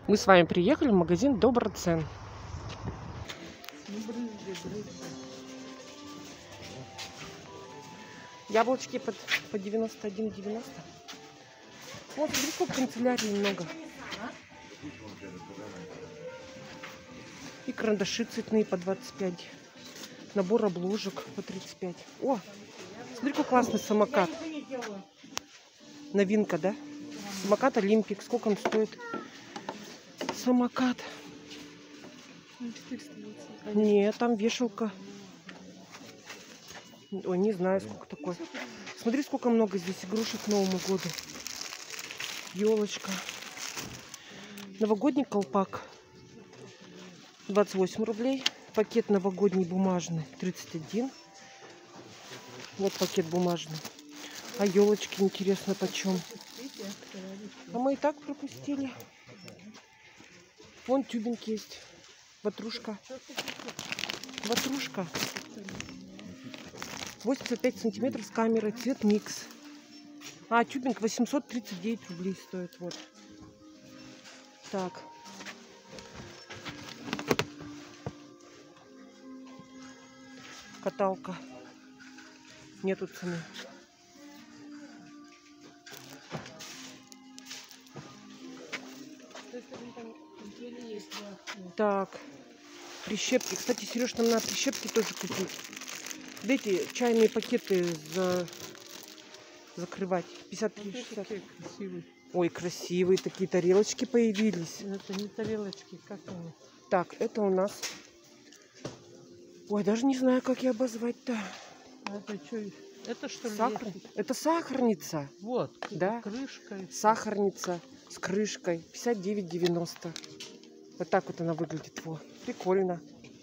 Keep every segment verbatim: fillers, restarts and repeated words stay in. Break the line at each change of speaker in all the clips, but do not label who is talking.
Мы с вами приехали в магазин Доброцен. Яблочки под, по девяносто один девяносто. Вот, смотри, сколько канцелярий много. И карандаши цветные по двадцать пять. Набор обложек по тридцать пять. О, смотри, какой классный самокат. Новинка, да? Самокат Олимпик. Сколько он стоит? Самокат. Нет, там вешалка. Ой, не знаю, сколько такое. Смотри, сколько много здесь игрушек к Новому году. Елочка. Новогодний колпак. двадцать восемь рублей. Пакет новогодний бумажный. тридцать один. Вот пакет бумажный. А елочки, интересно, почем? А мы и так пропустили. Вон тюбинг есть. Ватрушка. Ватрушка. восемьдесят пять сантиметров с камерой. Цвет микс. А, тюбинг восемьсот тридцать девять рублей стоит. Вот. Так. Каталка. Нету цены. Так. Прищепки. Кстати, Сереж, нам надо прищепки тоже купить. Эти чайные пакеты за... закрывать. пятьдесят три шестьдесят.
Красивые.
Ой, красивые такие тарелочки появились.
Это не тарелочки, как они?
Так, это у нас... Ой, даже не знаю, как я обозвать-то.
А это что? Это что ли?
Сахар... Это сахарница.
Вот,
да?
Крышкой.
Сахарница с крышкой. пятьдесят девять девяносто. Вот так вот она выглядит. Во. Прикольно.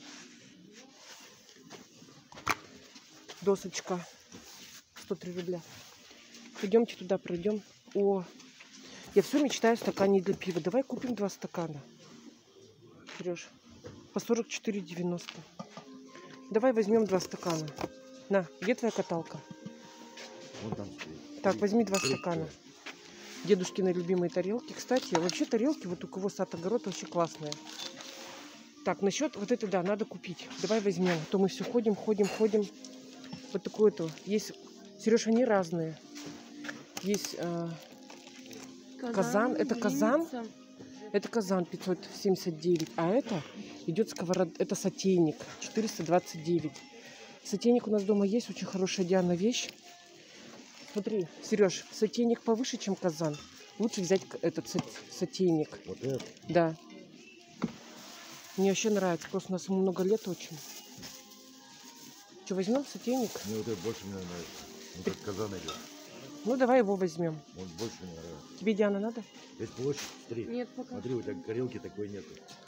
Досочка. сто три рубля. Пойдемте туда, пройдем. О, я все мечтаю о стакане для пива. Давай купим два стакана. Сереж, по сорок четыре девяносто. Давай возьмем два стакана. На, где твоя каталка?
Вот там.
Так, возьми два стакана. Дедушкины любимые тарелки. Кстати, вообще тарелки вот у кого сад-огород вообще классные. Так, насчет вот это, да, надо купить. Давай возьмем. А то мы все ходим, ходим, ходим. Вот такое-то. Есть, Сереж, они разные. Есть э, казан. казан. Это казан. Это казан пятьсот семьдесят девять. А это идет сковорода. Это сотейник четыреста двадцать девять. Сотейник у нас дома есть. Очень хорошая Диана вещь. Смотри, Сереж, сотейник повыше, чем казан. Лучше взять этот сотейник.
Вот это?
Да. Мне вообще нравится. Просто у нас ему много лет очень. Что, возьмем сотейник?
Мне вот это больше мне нравится. Вот этот казан идет.
Ну, давай его возьмем.
Он больше мне нравится.
Тебе, Диана, надо?
Здесь площадь, смотри.
Нет, пока.
Смотри, у тебя горелки такой нету.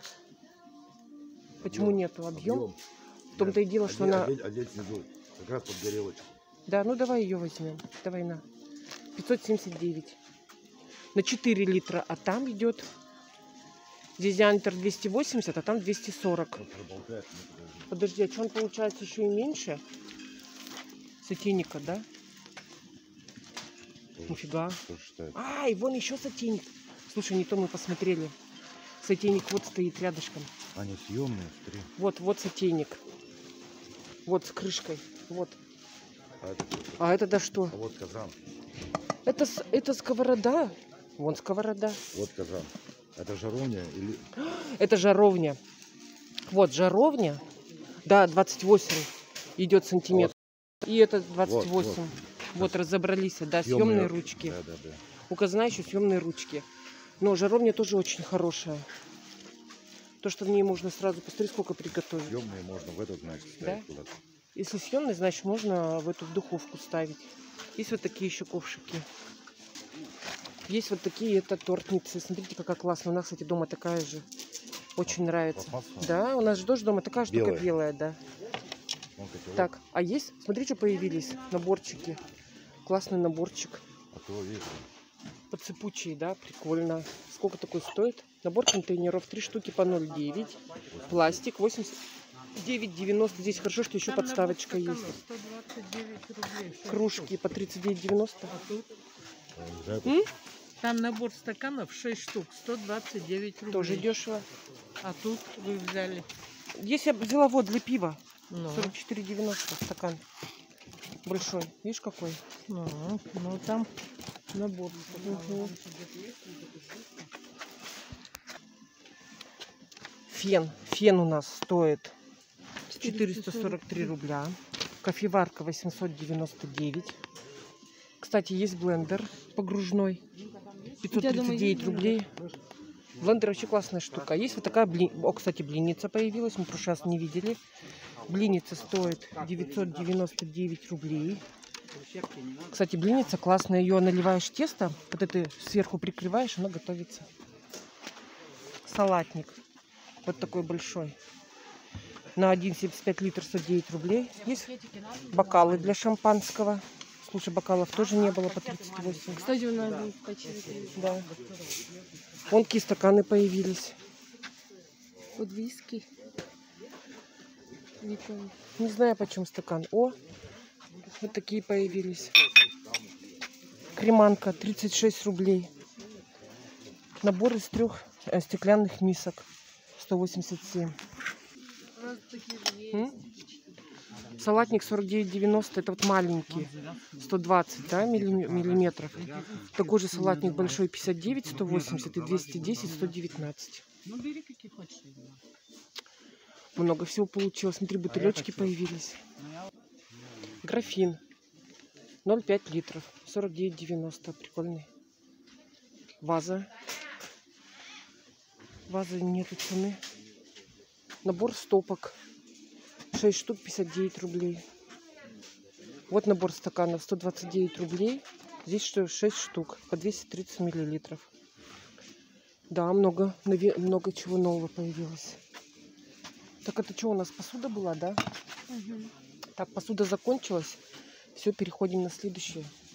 Почему
Объем.
нету? Объем?
Объем.
В том-то и дело, что
один,
она...
Один, один снизу. Как раз под горелочку.
Да, ну давай ее возьмем. Давай на. пятьсот семьдесят девять. На четыре литра. А там идет... Здесь диаметр двести восемьдесят, а там двести сорок.
Вот,
подожди, а что он получается еще и меньше? Сотейника, да?
Тоже,
Нифига.
тоже
А, и вон еще сотейник. Слушай, не то мы посмотрели. Сотейник вот стоит рядышком.
Они съемные, смотри.
Вот, вот сотейник. Вот с крышкой. Вот.
А это,
А это да что?
а вот казан.
Это, это сковорода. Вон сковорода.
Вот казан. Это жаровня или...
Это жаровня. Вот жаровня. Да, двадцать восемь идет сантиметр. Вот. И это двадцать восемь. Вот, вот. Вот разобрались. Да, съемные, съемные ручки.
Да, да, да.
У казана еще съемные ручки. Но жаровня тоже очень хорошая. То, что в ней можно сразу, посмотри, сколько приготовить.
Съемные можно в эту, значит, ставить, да? Куда-то.
Если съемные, значит, можно в эту в духовку ставить. Есть вот такие еще ковшики. Есть вот такие, это тортницы. Смотрите, какая классная. У нас, кстати, дома такая же. Очень а, нравится. Пластмасса? Да, у нас же тоже дома такая же, белая. Только белая, да. Так, а есть, смотри, что появились. Наборчики. Классный наборчик.
А то видно.
Подсыпучие, да, прикольно. Сколько такой стоит? Набор контейнеров, три штуки по ноль девять. Пластик восемьдесят девять девяносто. Здесь хорошо, что еще там подставочка есть.
сто двадцать девять рублей.
Кружки по тридцать девять девяносто.
А тут?
М?
Там набор стаканов шесть штук, сто двадцать девять рублей.
Тоже дешево.
А тут вы взяли.
Здесь я взяла вот для пива.
Ну,
сорок четыре девяносто стакан. Большой. Видишь, какой?
ну, ну там набор стаканов.
Угу. Фен. Фен у нас стоит четыреста сорок три рубля. Кофеварка восемьсот девяносто девять. Кстати, есть блендер погружной. пятьсот тридцать девять рублей. Блендер вообще классная штука. Есть вот такая, бли... О, кстати, блинница появилась. Мы в прошлый раз не видели. Блинница стоит девятьсот девяносто девять рублей. Кстати, блинница классная. Ее наливаешь тесто, вот это сверху прикрываешь, она готовится. Салатник. Вот такой большой. На один семьдесят пять литров сто девять рублей. Есть бокалы для шампанского. Слушай, бокалов тоже не было по тридцать восемь.
Кстати, у нас будет качели.
Да. Вон какие стаканы появились.
Под виски. Викон.
Не знаю, почем стакан. О, вот такие появились. Креманка тридцать шесть рублей. Набор из трех э, стеклянных мисок сто восемьдесят семь. М? Салатник сорок девять девяносто. Это вот маленький. сто двадцать, да, милли- миллиметров. Такой же салатник большой пятьдесят девять сто восемьдесят и двести десять сто девятнадцать.
Ну, бери какие хочешь.
Много всего получилось. Смотри, бутылечки появились. Графин. ноль целых пять литров. сорок девять девяносто. Прикольный. Ваза. Ваза нету цены. Набор стопок. шесть штук, пятьдесят девять рублей. Вот набор стаканов. сто двадцать девять рублей. Здесь что, шесть штук. По двести тридцать миллилитров. Да, много, много чего нового появилось. Так, это что у нас? Посуда была, да?
Угу.
Так, посуда закончилась. Все, переходим на следующее.